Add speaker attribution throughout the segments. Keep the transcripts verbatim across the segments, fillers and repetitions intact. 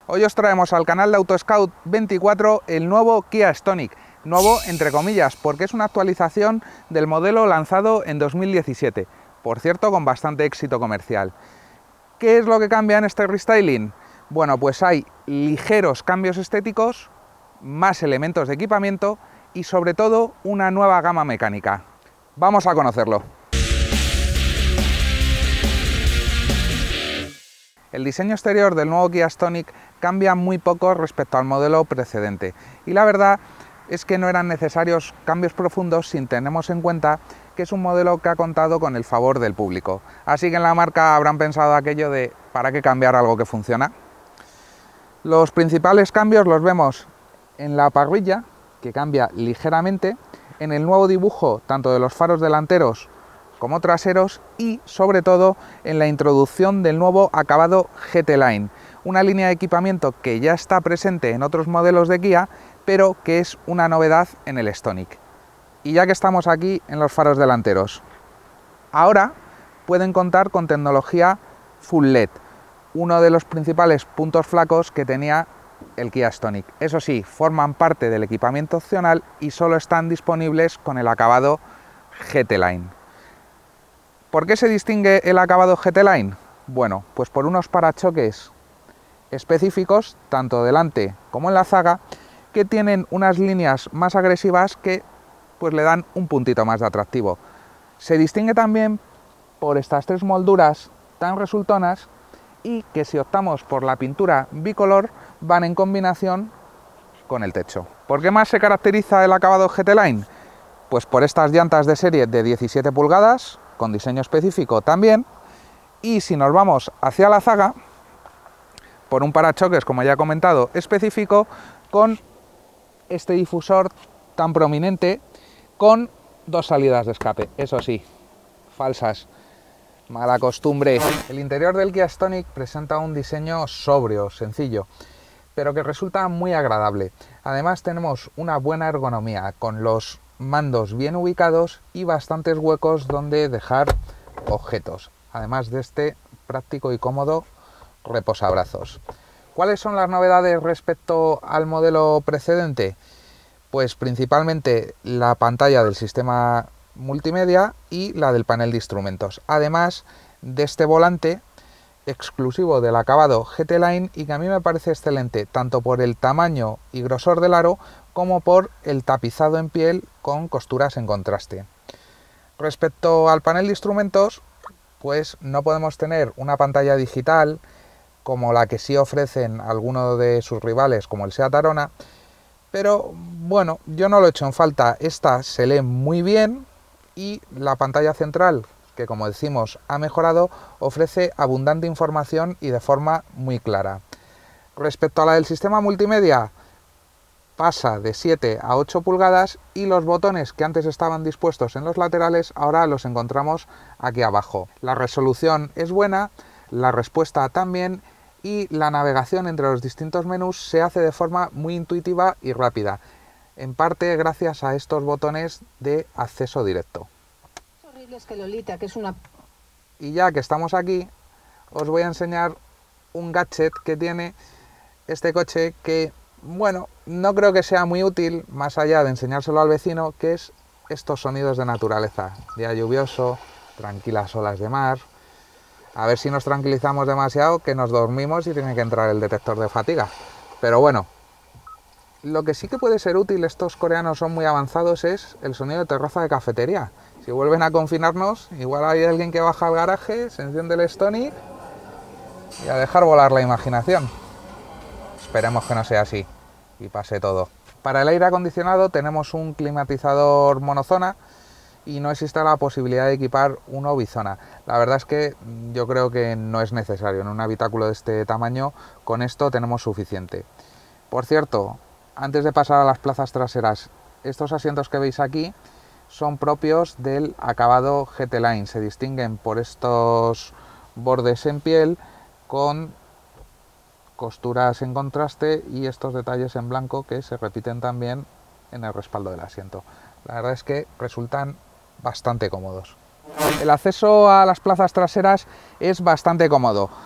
Speaker 1: Hoy os traemos al canal de Autoscout veinticuatro el nuevo Kia Stonic, nuevo entre comillas, porque es una actualización del modelo lanzado en dos mil diecisiete, por cierto con bastante éxito comercial. ¿Qué es lo que cambia en este restyling? Bueno, pues hay ligeros cambios estéticos, más elementos de equipamiento y sobre todo una nueva gama mecánica. Vamos a conocerlo. El diseño exterior del nuevo Kia Stonic cambia muy poco respecto al modelo precedente y la verdad es que no eran necesarios cambios profundos si tenemos en cuenta que es un modelo que ha contado con el favor del público. Así que en la marca habrán pensado aquello de ¿para qué cambiar algo que funciona? Los principales cambios los vemos en la parrilla, que cambia ligeramente, en el nuevo dibujo tanto de los faros delanteros como traseros y sobre todo en la introducción del nuevo acabado G T Line, una línea de equipamiento que ya está presente en otros modelos de Kia, pero que es una novedad en el Stonic. Y ya que estamos aquí en los faros delanteros, ahora pueden contar con tecnología Full L E D, uno de los principales puntos flacos que tenía el Kia Stonic. Eso sí, forman parte del equipamiento opcional y solo están disponibles con el acabado G T Line. ¿Por qué se distingue el acabado G T Line? Bueno, pues por unos parachoques específicos, tanto delante como en la zaga, que tienen unas líneas más agresivas que pues le dan un puntito más de atractivo. Se distingue también por estas tres molduras tan resultonas y que si optamos por la pintura bicolor van en combinación con el techo. ¿Por qué más se caracteriza el acabado G T Line? Pues por estas llantas de serie de diecisiete pulgadas, con diseño específico también, y si nos vamos hacia la zaga, por un parachoques, como ya he comentado, específico, con este difusor tan prominente, con dos salidas de escape, eso sí, falsas, mala costumbre. El interior del Kia Stonic presenta un diseño sobrio, sencillo, pero que resulta muy agradable. Además tenemos una buena ergonomía, con los mandos bien ubicados y bastantes huecos donde dejar objetos, además de este práctico y cómodo reposabrazos. ¿Cuáles son las novedades respecto al modelo precedente? Pues principalmente la pantalla del sistema multimedia y la del panel de instrumentos, además de este volante exclusivo del acabado G T Line y que a mí me parece excelente, tanto por el tamaño y grosor del aro como por el tapizado en piel con costuras en contraste. Respecto al panel de instrumentos, pues no podemos tener una pantalla digital como la que sí ofrecen algunos de sus rivales como el Seat Arona, pero bueno, yo no lo he hecho en falta. Esta se lee muy bien y la pantalla central, que como decimos ha mejorado, ofrece abundante información y de forma muy clara. Respecto a la del sistema multimedia, pasa de siete a ocho pulgadas y los botones que antes estaban dispuestos en los laterales ahora los encontramos aquí abajo. La resolución es buena, la respuesta también y la navegación entre los distintos menús se hace de forma muy intuitiva y rápida, en parte gracias a estos botones de acceso directo.
Speaker 2: Es que Lolita, que es una...
Speaker 1: Y ya que estamos aquí, os voy a enseñar un gadget que tiene este coche que, bueno, no creo que sea muy útil, más allá de enseñárselo al vecino, que es estos sonidos de naturaleza. Día lluvioso, tranquilas olas de mar. A ver si nos tranquilizamos demasiado, que nos dormimos y tiene que entrar el detector de fatiga. Pero bueno, lo que sí que puede ser útil, estos coreanos son muy avanzados, es el sonido de terraza de cafetería. Si vuelven a confinarnos, igual hay alguien que baja al garaje, se enciende el Stonic y a dejar volar la imaginación. Esperemos que no sea así y pase todo. Para el aire acondicionado tenemos un climatizador monozona y no existe la posibilidad de equipar uno bizona. La verdad es que yo creo que no es necesario. En un habitáculo de este tamaño, con esto tenemos suficiente. Por cierto, antes de pasar a las plazas traseras, estos asientos que veis aquí son propios del acabado G T Line. Se distinguen por estos bordes en piel con costuras en contraste y estos detalles en blanco que se repiten también en el respaldo del asiento. La verdad es que resultan bastante cómodos. El acceso a las plazas traseras es bastante cómodo.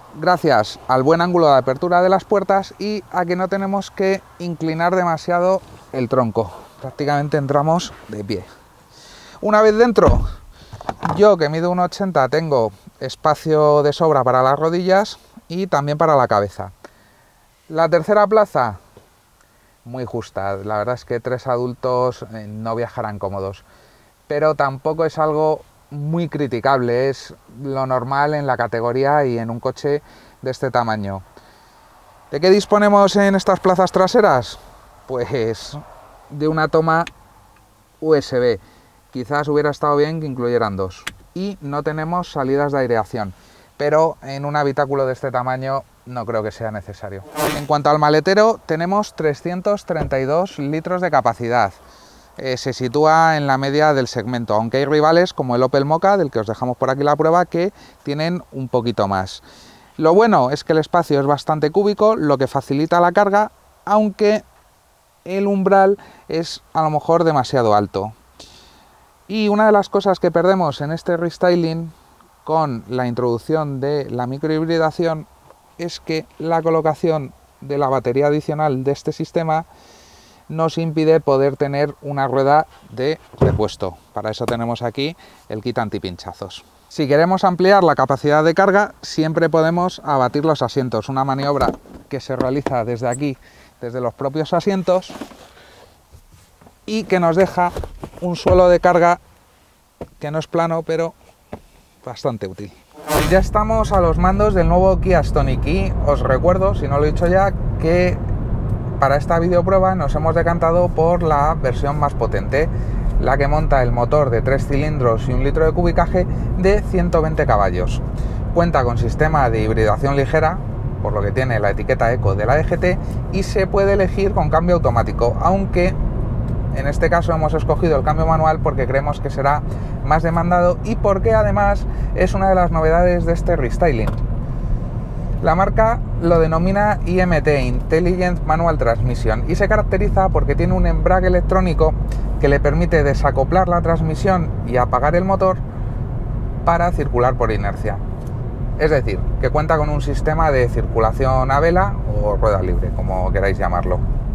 Speaker 1: gracias al buen ángulo de apertura de las puertas y a que no tenemos que inclinar demasiado el tronco. Prácticamente entramos de pie. Una vez dentro, yo que mido uno ochenta tengo espacio de sobra para las rodillas y también para la cabeza. La tercera plaza, muy justa. La verdad es que tres adultos no viajarán cómodos, pero tampoco es algo muy criticable, es lo normal en la categoría y en un coche de este tamaño. ¿De qué disponemos en estas plazas traseras? Pues de una toma U S B. Quizás hubiera estado bien que incluyeran dos. Y no tenemos salidas de aireación, pero en un habitáculo de este tamaño no creo que sea necesario. En cuanto al maletero, tenemos trescientos treinta y dos litros de capacidad. Eh, se sitúa en la media del segmento, aunque hay rivales como el Opel Mokka, del que os dejamos por aquí la prueba, que tienen un poquito más. Lo bueno es que el espacio es bastante cúbico, lo que facilita la carga, aunque el umbral es a lo mejor demasiado alto. Y una de las cosas que perdemos en este restyling con la introducción de la microhibridación es que la colocación de la batería adicional de este sistema nos impide poder tener una rueda de repuesto. Para eso tenemos aquí el kit antipinchazos. Si queremos ampliar la capacidad de carga, siempre podemos abatir los asientos, una maniobra que se realiza desde aquí, desde los propios asientos, y que nos deja un suelo de carga que no es plano, pero bastante útil. Ya estamos a los mandos del nuevo Kia Stonic y os recuerdo, si no lo he dicho ya, que para esta videoprueba nos hemos decantado por la versión más potente, la que monta el motor de tres cilindros y un litro de cubicaje de ciento veinte caballos. Cuenta con sistema de hibridación ligera, por lo que tiene la etiqueta Eco de la D G T, y se puede elegir con cambio automático, aunque en este caso hemos escogido el cambio manual porque creemos que será más demandado y porque además es una de las novedades de este restyling. La marca lo denomina I M T, Intelligent Manual Transmission, y se caracteriza porque tiene un embrague electrónico que le permite desacoplar la transmisión y apagar el motor para circular por inercia. Es decir, que cuenta con un sistema de circulación a vela o rueda libre, como queráis llamarlo.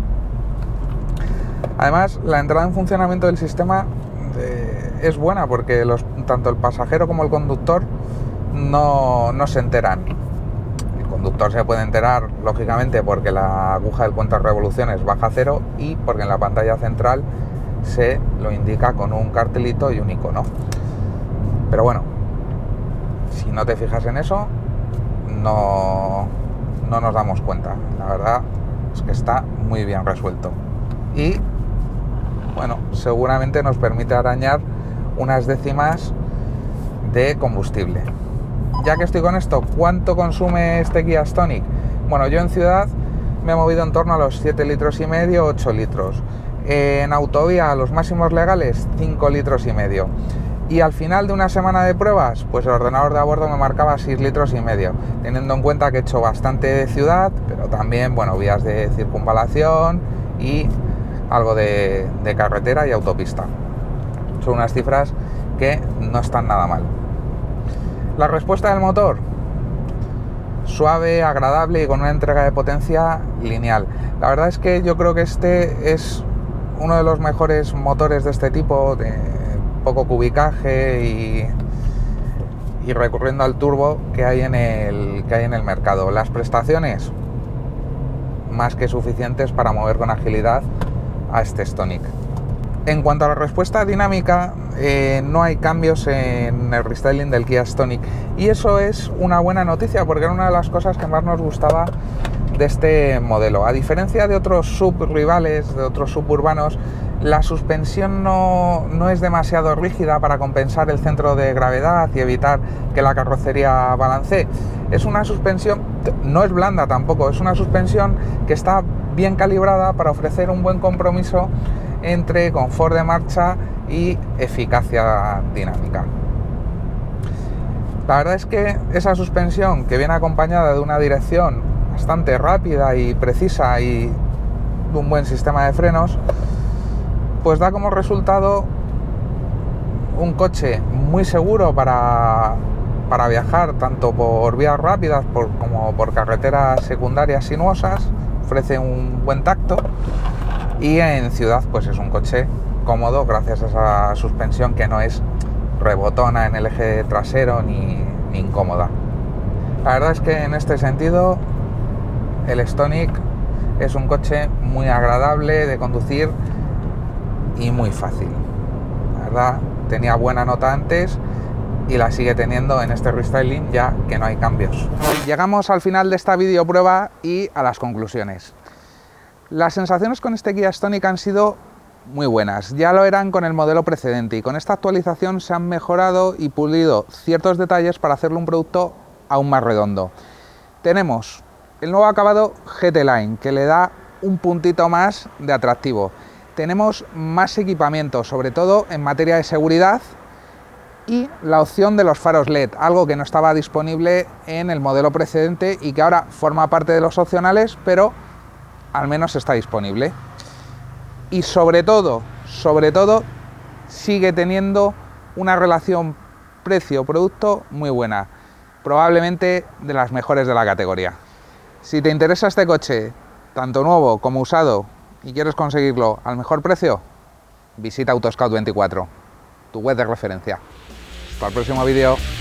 Speaker 1: Además, la entrada en funcionamiento del sistema eh, es buena porque los, tanto el pasajero como el conductor no, no se enteran. El conductor se puede enterar, lógicamente, porque la aguja del cuenta revoluciones baja a cero y porque en la pantalla central se lo indica con un cartelito y un icono. Pero bueno, si no te fijas en eso, no, no nos damos cuenta. La verdad es que está muy bien resuelto. Y bueno, seguramente nos permite arañar unas décimas de combustible. Ya que estoy con esto, ¿cuánto consume este Kia Stonic? Bueno, yo en ciudad me he movido en torno a los siete litros y medio, ocho litros. En autovía, los máximos legales, cinco litros y medio. Y al final de una semana de pruebas, pues el ordenador de a bordo me marcaba seis litros y medio, teniendo en cuenta que he hecho bastante de ciudad, pero también, bueno, vías de circunvalación y algo de, de carretera y autopista. Son unas cifras que no están nada mal. La respuesta del motor, suave, agradable y con una entrega de potencia lineal. La verdad es que yo creo que este es uno de los mejores motores de este tipo, de poco cubicaje y, y recurriendo al turbo que hay en el, que hay en el mercado. Las prestaciones, más que suficientes para mover con agilidad a este Stonic. En cuanto a la respuesta dinámica, eh, no hay cambios en el restyling del Kia Stonic, y eso es una buena noticia porque era una de las cosas que más nos gustaba de este modelo. A diferencia de otros subrivales, de otros suburbanos, la suspensión no, no es demasiado rígida para compensar el centro de gravedad y evitar que la carrocería balancee. Es una suspensión, no es blanda tampoco, es una suspensión que está bien calibrada para ofrecer un buen compromiso entre confort de marcha y eficacia dinámica. La verdad es que esa suspensión, que viene acompañada de una dirección bastante rápida y precisa y de un buen sistema de frenos, pues da como resultado un coche muy seguro para para viajar tanto por vías rápidas por, como por carreteras secundarias sinuosas, ofrece un buen tacto y en ciudad pues es un coche cómodo gracias a esa suspensión que no es rebotona en el eje trasero ni, ni incómoda. La verdad es que en este sentido el Stonic es un coche muy agradable de conducir y muy fácil. La verdad, tenía buena nota antes y la sigue teniendo en este restyling ya que no hay cambios. Llegamos al final de esta video prueba y a las conclusiones. Las sensaciones con este Kia Stonic han sido muy buenas, ya lo eran con el modelo precedente y con esta actualización se han mejorado y pulido ciertos detalles para hacerlo un producto aún más redondo. Tenemos el nuevo acabado G T Line que le da un puntito más de atractivo. Tenemos más equipamiento, sobre todo en materia de seguridad, y la opción de los faros L E D, algo que no estaba disponible en el modelo precedente y que ahora forma parte de los opcionales, pero al menos está disponible. Y sobre todo, sobre todo, sigue teniendo una relación precio-producto muy buena, probablemente de las mejores de la categoría. Si te interesa este coche, tanto nuevo como usado, y quieres conseguirlo al mejor precio, visita Autoscout veinticuatro, tu web de referencia. Hasta el próximo vídeo.